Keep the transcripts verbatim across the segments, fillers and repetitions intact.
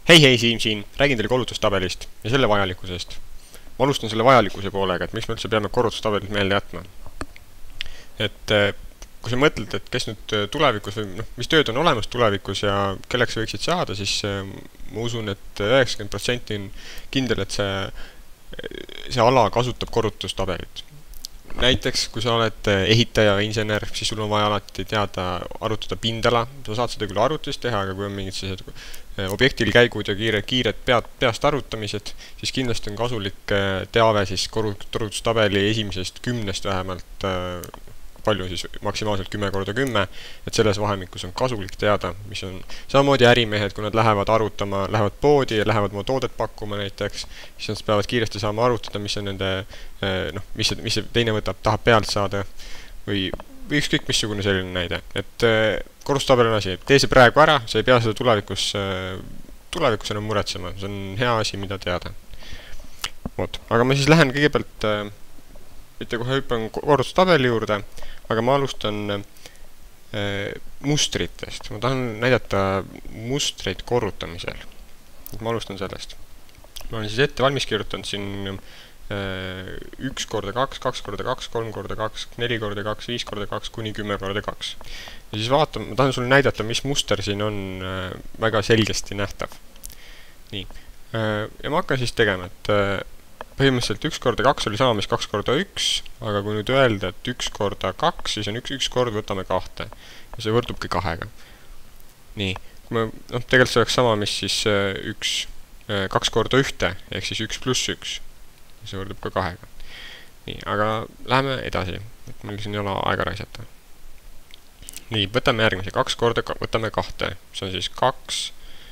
Hei hei, Siim siin, räägin teile korrutustabelist ja selle vajalikkusest. Ma alustan selle vajalikkuse poolega, et miks me üldse peame korrutustabelit meelde jätma. Et kui sa mõtled, et kes nüüd tulevikus või noh, mis tööd on olemas tulevikus ja kelleks sa võiksid saada, siis ma usun, et üheksakümmend protsenti on kindel, et see, see ala kasutab korrutustabelit. Näiteks, kui sa oled ehitaja või insener, siis sul on vaja alati teada arutada pindala. Sa saad seda küll arvutist teha, aga kui on mingid sellised objektil käigud ja kiired, kiired pead, peast arvutamised, siis kindlasti on kasulik teave siis korrutustabeli esimesest kümnest vähemalt, palju siis maksimaalselt kümme korda kümme, et selles vahemikus on kasulik teada, mis on samamoodi ärimehed, kui nad lähevad arutama, lähevad poodi ja lähevad oma toodet pakkuma näiteks, siis nad peavad kiiresti saama arutada, mis on nende, noh, mis see, mis see teine võtab, tahab pealt saada või, või ükskõik missugune selline näide. Et korrutustabel on asi, tee see praegu ära, sa ei pea seda tulevikus, tulevikus enam muretsema, see on hea asi, mida teada. Oot, aga ma siis lähen kõigepealt mitte kohe hüppan korrutustabeli juurde, aga ma alustan äh, mustritest. Ma tahan näidata mustreid korrutamisel. Ma alustan sellest. Ma olen siis ette valmis kirjutanud siin äh, üks korda kaks, kaks korda kaks, kolm korda kaks, neli korda kaks, viis korda kaks, kuni kümme korda kaks. Ja siis vaatan, ma tahan sulle näidata, mis muster siin on äh, väga selgesti nähtav. Nii. Äh, ja ma hakkan siis tegema, et äh, põhimõtteliselt üks korda kaks oli sama, mis kaks korda üks, aga kui nüüd öelda, et üks korda kaks, siis on üks, üks kord võtame kahte. Ja see võrdubki kahega. Nii, kui me, noh, tegelikult see oleks sama, mis siis üks, kaks korda ühte, ehk siis üks pluss üks. See võrdub ka kahega. Nii, aga läheme edasi, et meil siin ei ole aega raisata. Nii, võtame järgmise, kaks korda võtame kahte. See on siis kaks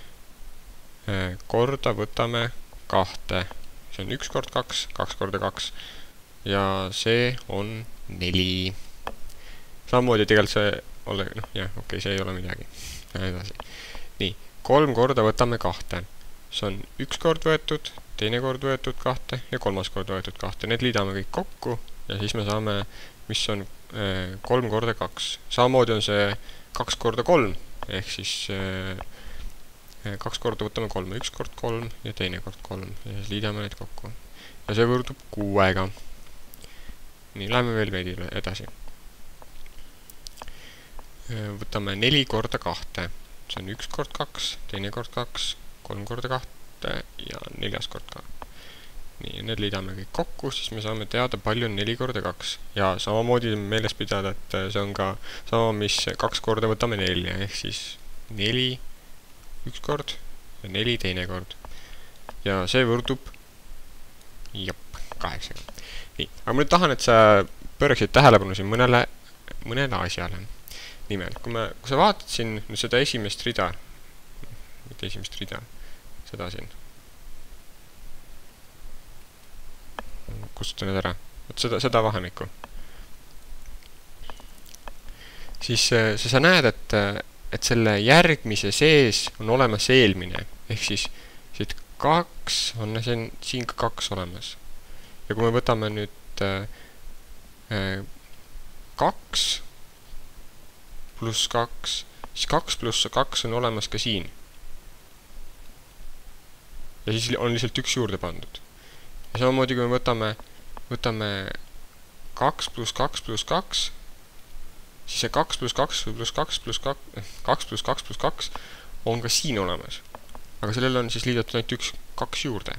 korda võtame kahte. See on üks kord kaks, kaks korda kaks ja see on neli. Samamoodi tegelikult see ole, noh, jah, okei, okay, see ei ole midagi. Edasi. Nii, kolm korda võtame kahte. See on üks kord võetud, teine kord võetud kahte ja kolmas kord võetud kahte. Need liidame kõik kokku ja siis me saame, mis on eh, kolm korda kaks. Samamoodi on see kaks korda kolm, ehk siis eh, kaks korda võtame kolm, üks kord kolm ja teine kord kolm ja siis liidame need kokku. Ja see võrdub kuuega. Nii, läheme veel veidi edasi. Võtame neli korda kahte. See on üks kord kaks, teine kord kaks, kolm korda kahte ja neljas kord kaks. Nii, need liidame kõik kokku, siis me saame teada, palju on neli korda kaks. Ja samamoodi meeles pidada, et see on ka sama, mis kaks korda võtame nelja, ehk siis neli üks kord ja neli teine kord. Ja see võrdub jop, kaheksaga. Nii, aga ma nüüd tahan, et sa pööraksid tähelepanu siin mõnele, mõnele asjale. Nimelt, kui, me, kui sa vaatad siin nüüd seda esimest rida, mitte esimest rida, seda siin. Kustutan need ära. Võt seda, seda vahemikku. Siis sa, sa näed, et et selle järgmise sees on olemas eelmine, ehk siis siit kaks on siin, siin ka kaks olemas. Ja kui me võtame nüüd äh, kaks pluss kaks, siis kaks pluss kaks on olemas ka siin. Ja siis on lihtsalt üks juurde pandud. Ja samamoodi kui me võtame, võtame kaks pluss kaks pluss kaks, siis see kaks pluss kaks pluss kaks pluss kaks, kaks pluss kaks pluss kaks on ka siin olemas. Aga sellel on siis liidetud ainult üks kaks juurde.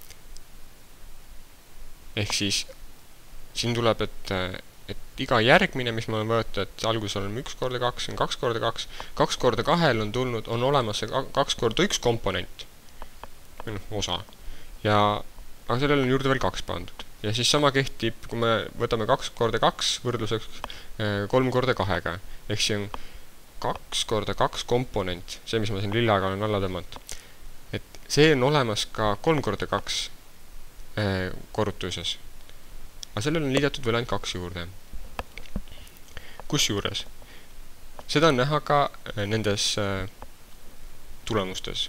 Ehk siis siin tuleb, et, et iga järgmine, mis me oleme võetud, et alguses oleme üks korda kaks, on kaks korda kaks, kaks korda kahel on tulnud, on olemas see kaks korda üks komponent, või noh, osa. Ja, aga sellel on juurde veel kaks pandud. Ja siis sama kehtib, kui me võtame kaks korda kaks võrdluseks kolm korda kahega. Ehk see on kaks korda kaks komponent, see, mis ma siin lillaga olen alla tõmmanud. Et see on olemas ka kolm korda kaks korrutuses. Aga sellel on liidetud veel ainult kaks juurde. Kus juures? Seda on näha ka nendes tulemustes.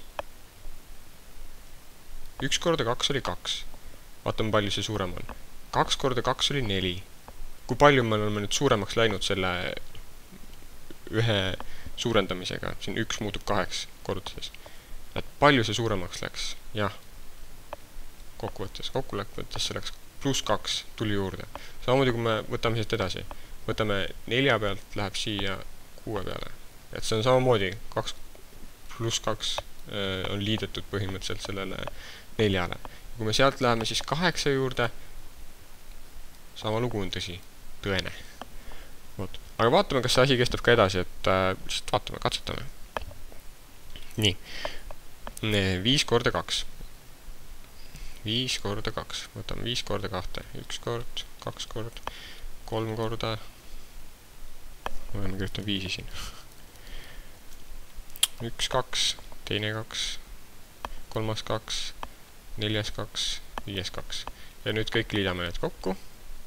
üks korda kaks oli kaks. Vaatame, palju see suurem on. kaks korda kaks oli neli. Kui palju me oleme nüüd suuremaks läinud selle ühe suurendamisega? Siin üks muutub kaheks korduses. et palju see suuremaks läks, jah, kokkuvõttes, kokkuvõttes see läks pluss kaks tuli juurde. Samamoodi, kui me võtame siit edasi, võtame nelja pealt, läheb siia kuue peale. Et see on samamoodi, kaks pluss kaks on liidetud põhimõtteliselt sellele neljale. Kui me sealt läheme siis kaheksa juurde, sama lugu on tõsi, tõene. Võt. Aga vaatame, kas see asi kestab ka edasi, et äh, lihtsalt vaatame, katsetame. Nii, viis korda kaks. viis korda kaks, võtame viis korda kahte, üks kord, kaks kord, kolm korda, ma kirjutan viisi siin. üks, kaks, teine kaks, kolmas kaks, neljas kaks, viies kaks. Ja nüüd kõik liidame need kokku.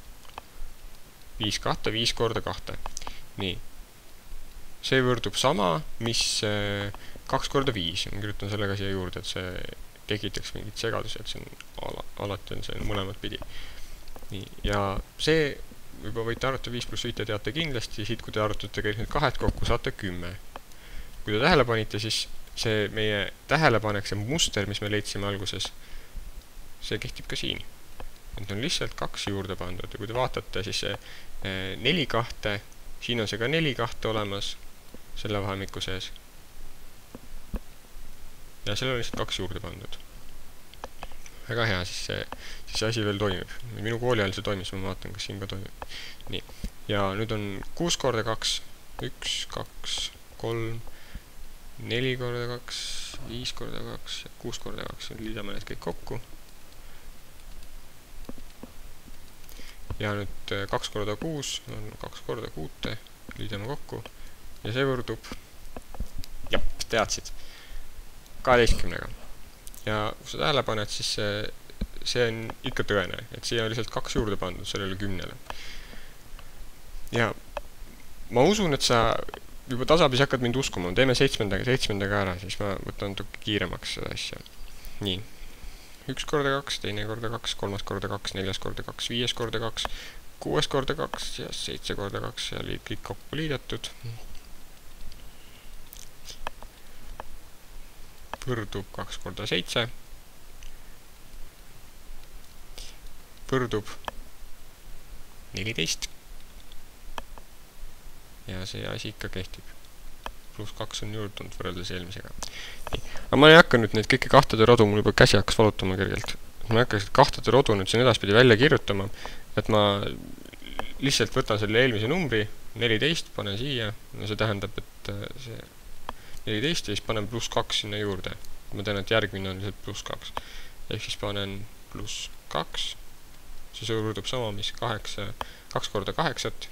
viis kahte, viis korda kahte. Nii. See võrdub sama, mis kaks korda viis. Ma kirjutan sellega siia juurde, et see tekitaks mingit segadusi, et see on ala, alati on see mõlemat pidi. Nii. Ja see, juba võite arvutada viis pluss viis teate kindlasti, siit kui te arvutate kõik need kahed kokku, saate kümme. Kui te tähele panite, siis see meie tähelepanek, see muster, mis me leidsime alguses, see kehtib ka siin. Need on lihtsalt kaks juurde pandud ja kui te vaatate, siis see neli kahte, siin on see ka neli kahte olemas selle vahemiku sees. Ja seal on lihtsalt kaks juurde pandud. Väga hea, siis see, siis see asi veel toimib. Minu kooli ajal see toimis, ma vaatan, kas siin ka toimib. Nii. Ja nüüd on kuus korda kaks, üks, kaks, kolm, neli korda kaks, viis korda kaks ja kuus korda kaks. Liidame need kõik kokku. Ja nüüd kaks korda kuus on kaks korda kuute. Liidame kokku. Ja see võrdub, jap, teadsid, kaheteistkümnega. Ja kui sa tähele paned, siis see, see on ikka tõene, et siia on lihtsalt kaks juurde pandud sellele kümnele. Ja ma usun, et sa juba tasapisi hakkad mind uskuma. Teeme seitsmendaga, seitsmendaga ära, siis ma võtan natuke kiiremaks seda asja. Nii. üks korda kaks, teine korda kaks, kolmas korda kaks, neljas korda kaks, viies korda kaks, kuues korda kaks ja seitse korda kaks ja kõik kokku liidetud. Võrdub kaks korda seitse. Võrdub neliteist. Ja see asi ikka kehtib. Pluss kaks on juurde tulnud võrreldes eelmisega. Nii. Aga ma ei hakka nüüd neid kõiki kahtede rodu, mul juba käsi hakkas valutama kergelt. Ma hakkas kahtede rodu nüüd siin edaspidi välja kirjutama, et ma lihtsalt võtan selle eelmise numbri, neliteist, panen siia. No see tähendab, et see neliteist ja siis panen pluss kaks sinna juurde. Ma tean, et järgmine on lihtsalt pluss kaks. Ehk siis panen pluss kaks. See võrdub sama, mis kaheksa, kaks korda kaheksat.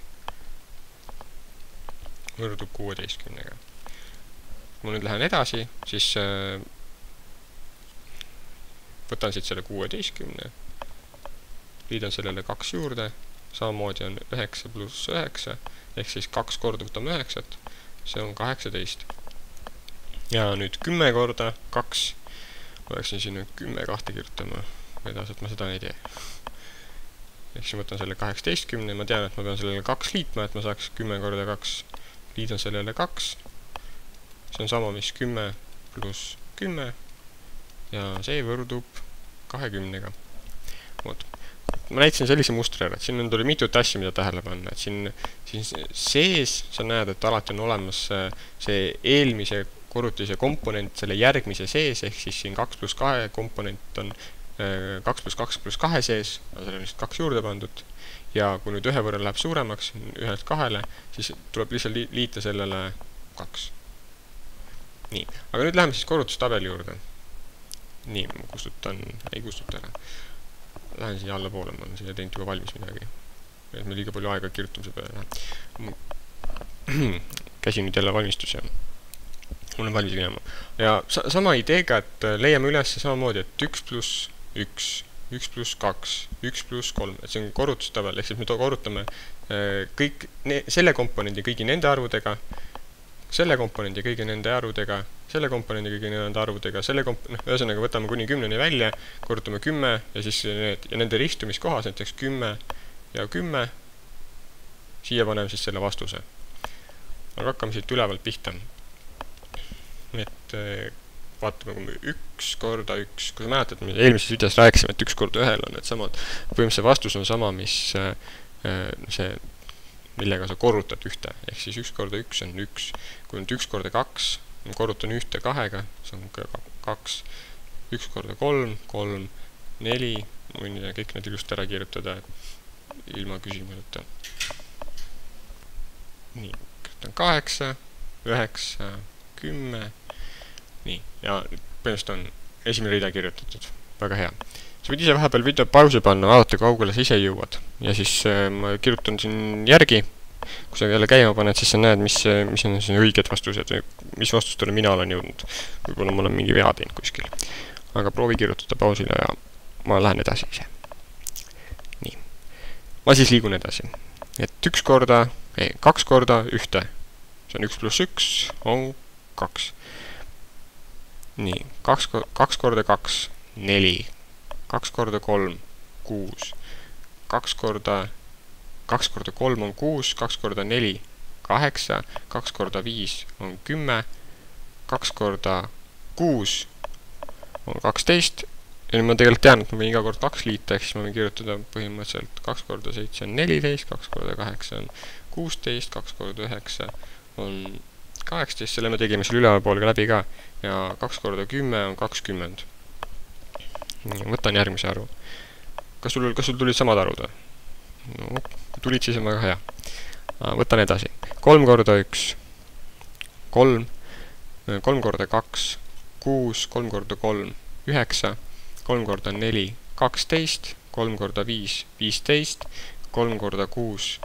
Võrdub kuueteistkümnega. Kui ma nüüd lähen edasi, siis äh, võtan siit selle kuueteistkümne. Liidan sellele kaks juurde. Samamoodi on üheksa pluss üheksa. Ehk siis kaks korda võtame üheksat. See on kaheksateist. Ja nüüd kümme korda kaks. Ma läksin sinna kümme kahte kirjutama. Edasi, et ma seda ei tee. Ehk siis võtan selle kaheksateistkümne. Ma tean, et ma pean sellele kaks liitma, et ma saaks kümme korda kaks. Liidan sellele kaks. See on sama, mis kümme pluss kümme. Ja see võrdub kahekümnega. Oot. Ma näitasin sellise mustri ära, et siin on tuli mitut asja, mida tähele panna. Et siin, siin sees sa näed, et alati on olemas see eelmise korrutise komponent selle järgmise sees, ehk siis siin kaks pluss kahe komponent on kaks pluss kaks pluss kahe sees, seal on lihtsalt kaks juurde pandud. Ja kui nüüd ühe võrra läheb suuremaks, ühelt kahele, siis tuleb lihtsalt liita sellele kaks. Nii, aga nüüd läheme siis korrutustabeli juurde. Nii, ma kustutan, ei kustuta ära. Lähen siia alla poole, ma olen siia teinud juba valmis midagi. Et me liiga palju aega kirjutamise peale. Käsi nüüd jälle valmistus ja mul on valmis minema. Ja sa sama ideega, et leiame üles samamoodi, et üks pluss üks, üks pluss kaks, üks pluss kolm, et see on korrutustabel, ehk siis me korrutame kõik selle komponendi kõigi nende arvudega, selle komponendi kõigi nende arvudega, selle komponendi kõigi nende arvudega, selle komp no, ühesõnaga võtame kuni kümneni välja, korrutame kümme ja siis need, ja nende ristumiskohas näiteks kümme ja kümme, siia paneme siis selle vastuse. Aga hakkame siit ülevalt pihta. Et vaatame, kui me üks korda üks, kui sa mäletad, me eelmises videos rääkisime, et üks korda ühel on need samad, põhimõtteliselt vastus on sama, mis see, millega sa korrutad ühte, ehk siis üks korda üks on üks, kui nüüd üks korda kaks, ma korrutan ühte kahega, see on kaks, üks korda kolm, kolm, neli, ma võin kõik need ilusti ära kirjutada ilma küsimuseta. Nii, kirjutan kaheksa, üheksa, kümme, nii, ja põhimõtteliselt on esimene rida kirjutatud, väga hea. Sa võid ise vahepeal video pausi panna, vaadata kaugele sa ise jõuad, ja siis äh, ma kirjutan siin järgi, kui sa jälle käima paned, siis sa näed, mis, mis on siin õiged vastused või mis vastustele mina olen jõudnud. Võib-olla ma olen mingi vea teinud kuskil. Aga proovi kirjutada pausile ja ma lähen edasi ise. Nii. Ma siis liigun edasi. Et üks korda, ei, kaks korda ühte. See on üks pluss üks, on kaks. Nii, kaks, kaks korda kaks, neli. Kaks korda kolm, kuus. Kaks korda kaks korda kolm on kuus, kaks korda neli, kaheksa, kaks korda viis on kümme, kaks korda kuus on kaksteist, ja nüüd ma tegelikult tean, et ma võin iga kord kaks liita, ehk siis ma võin kirjutada põhimõtteliselt kaks korda seitse on neliteist, kaks korda kaheksa on kuusteist, kaks korda üheksa on kaheksateist, selle me tegime seal ülevalpool ka läbi ka, ja kaks korda kümme on kakskümmend. Võtan järgmise arvu. Kas sul, kas sul tulid samad arvud? No, kui tulid, siis on väga hea. Võtan edasi. kolm korda üks, kolm, kolm korda kaks, kuus, kolm korda kolm, üheksa, kolm korda neli, kaksteist, kolm korda viis, viisteist, kolm korda kuus,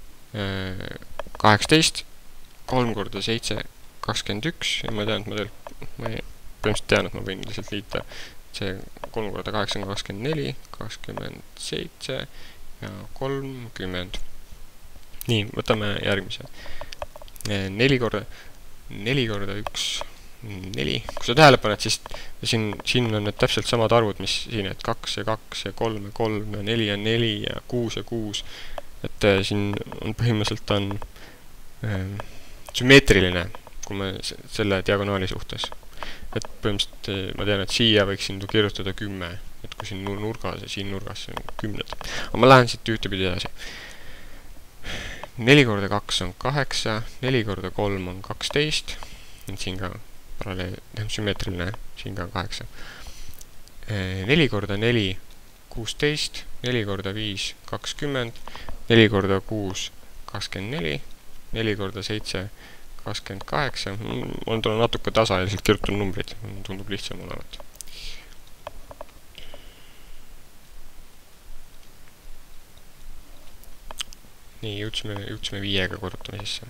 kaheksateist, kolm korda seitse, kakskümmend üks, ja ma tean, et ma teil, ma põhimõtteliselt tean, et ma võin lihtsalt liita see kolm korda kaheksa on kakskümmend neli, kakskümmend seitse ja kolmkümmend. Nii, võtame järgmise. neli korda, neli korda üks, neli. Kui sa tähele paned, siis siin, siin on need täpselt samad arvud, mis siin, et kaks ja kaks ja kolm ja kolm ja neli ja neli ja kuus ja kuus. Et äh, siin on põhimõtteliselt on äh, sümmeetriline, kui me selle diagonaali suhtes. Et põhimõtteliselt ma tean, et siia võiks siin kirjutada kümme, et kui siin nurgas ja siin nurgas on kümned. Aga ma lähen siit ühtepidi edasi. neli korda kaks on kaheksa, neli korda kolm on kaksteist, siin ka paralleel, sümmeetriline, siin ka kaheksa. neli korda neli, kuusteist, neli korda viis, kakskümmend, neli korda kuus, kakskümmend neli, neli korda seitse, kakskümmend kaheksa, on tulnud natuke tasa ja lihtsalt kirjutan numbrid, tundub lihtsam olevat. Nii, jõudsime, jõudsime viiega korrutame sisse.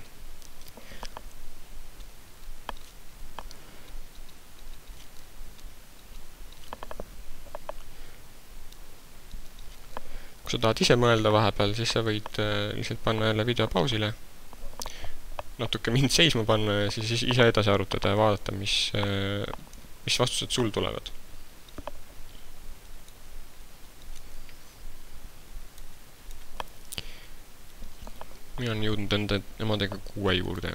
Kui sa tahad ise mõelda vahepeal, siis sa võid lihtsalt panna jälle video pausile, natuke mind seisma panna ja siis ise edasi arutada ja vaadata, mis, mis vastused sul tulevad. Mina olen jõudnud enda emadega kuue juurde.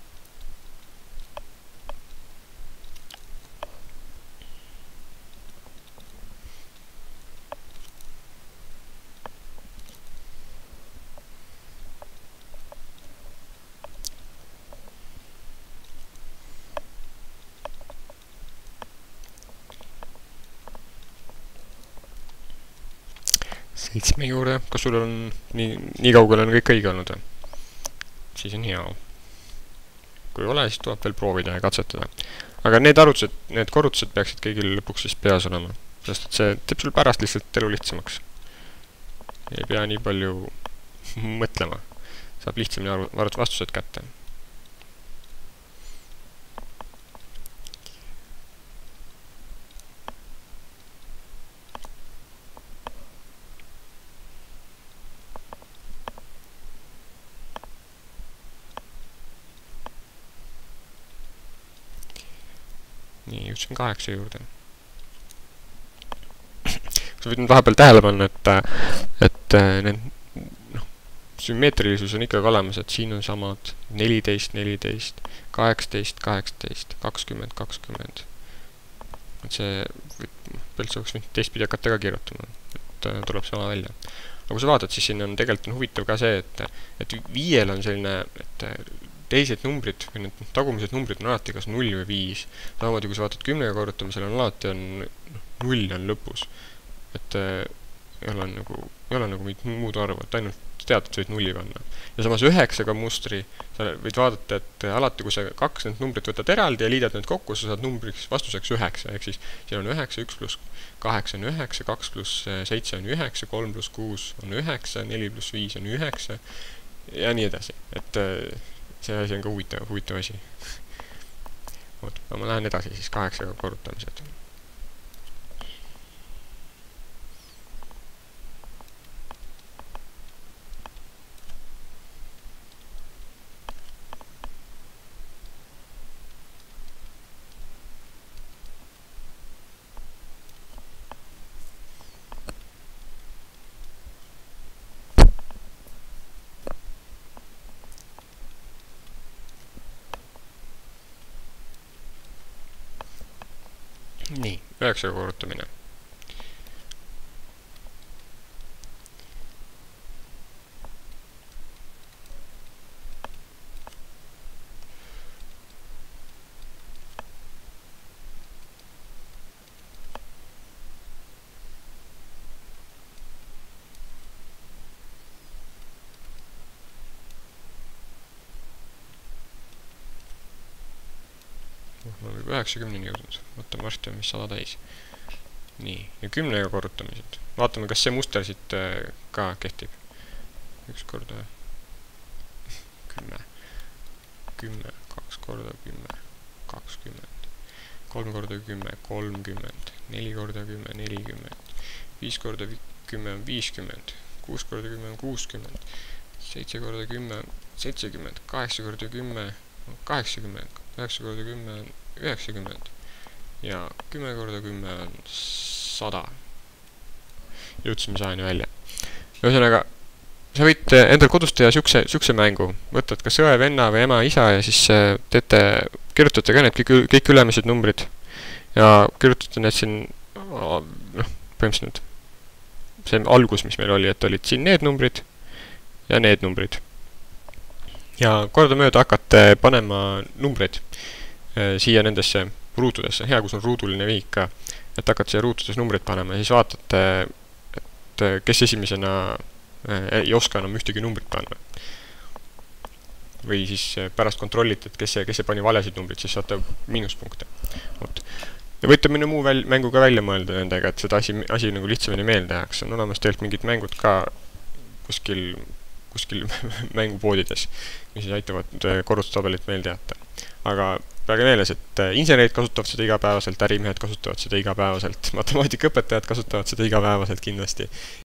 seitsme juurde, kas sul on nii, nii kaugele on kõik õige olnud? Siis on hea. Kui ei ole, siis tuleb veel proovida ja katsetada. Aga need arvutused, need korrutused peaksid kõigil lõpuks siis peas olema, sest et see teeb sul pärast lihtsalt elu lihtsamaks. Ei pea nii palju mõtlema. Saab lihtsamini arvut vastused kätte. Nii, jõudsin kaheksa juurde. Sa võid nüüd vahepeal tähele panna, et, et need no, sümmeetrilisus on ikkagi olemas, et siin on samad neliteist, neliteist, kaheksateist, kaheksateist, kakskümmend, kakskümmend, et see üldse oleks võinud teistpidi hakata ka kirjutama, et tuleb sama välja. aga kui sa vaatad, siis siin on tegelikult on huvitav ka see, et et viiel on selline, et teised numbrid või need tagumised numbrid on alati kas null või viis. Samamoodi kui sa vaatad kümnega korrutamisel on alati on null on lõpus. Et ei ole nagu, ei ole nagu mingit muud arvu, et ainult tead, et sa võid nulli panna. Ja samas üheksaga mustri sa võid vaadata, et alati kui sa kaks need numbrit võtad eraldi ja liidad need kokku, sa saad numbriks vastuseks üheksa. Ehk siis siin on üheksa, üks pluss kaheksa on üheksa, kaks pluss seitse on üheksa, kolm pluss kuus on üheksa, neli pluss viis on üheksa ja nii edasi. Et see asi on ka huvitav, huvitav asi. Oot, ma lähen edasi siis kaheksaga korrutamised. Nii, üheksaga korrutamine. Ma olen juba üheksakümneni jõudnud. Võtame varsti on mis sada täis. Nii, ja kümnega korrutamised. Vaatame, kas see muster siit ka kehtib. Üks korda kümme. Kümme, kaks korda kümme, kakskümmend. Kolm korda kümme, kolmkümmend. Neli korda kümme, nelikümmend. Viis korda kümme on viiskümmend. Kuus korda kümme on kuuskümmend. Seitse korda kümme, seitsekümmend. Kaheksa korda kümme on kaheksakümmend. Üheksa korda kümme on üheksakümmend ja kümme korda kümme on sada. Jõudsime sajani välja. Ühesõnaga, sa võid endal kodus teha siukse, siukse mängu. Võtad kas õe, venna või ema, isa ja siis teete, kirjutate ka need kõik, kõik ülemised numbrid ja kirjutate need siin, noh, põhimõtteliselt see algus, mis meil oli, et olid siin need numbrid ja need numbrid. Ja kordamööda hakkate panema numbreid e, siia nendesse ruutudesse. Hea, kus on ruuduline vihik ka. Et hakkate siia ruutudes numbreid panema ja siis vaatate, et kes esimesena e, ei oska enam ühtegi numbrit panna. Või siis pärast kontrollite, et kes see, kes see pani valesid numbrid, siis saate miinuspunkte. Oot. Ja võite minna muu väl, mängu ka välja mõelda nendega, et seda asi, asi nagu lihtsamini meelde jääks. On olemas tegelikult mingid mängud ka kuskil kuskil mängupoodides, mis siis aitavad korrutustabelit meelde jätta. Aga peage meeles, et insenerid kasutavad seda igapäevaselt, ärimehed kasutavad seda igapäevaselt, matemaatikaõpetajad kasutavad seda igapäevaselt kindlasti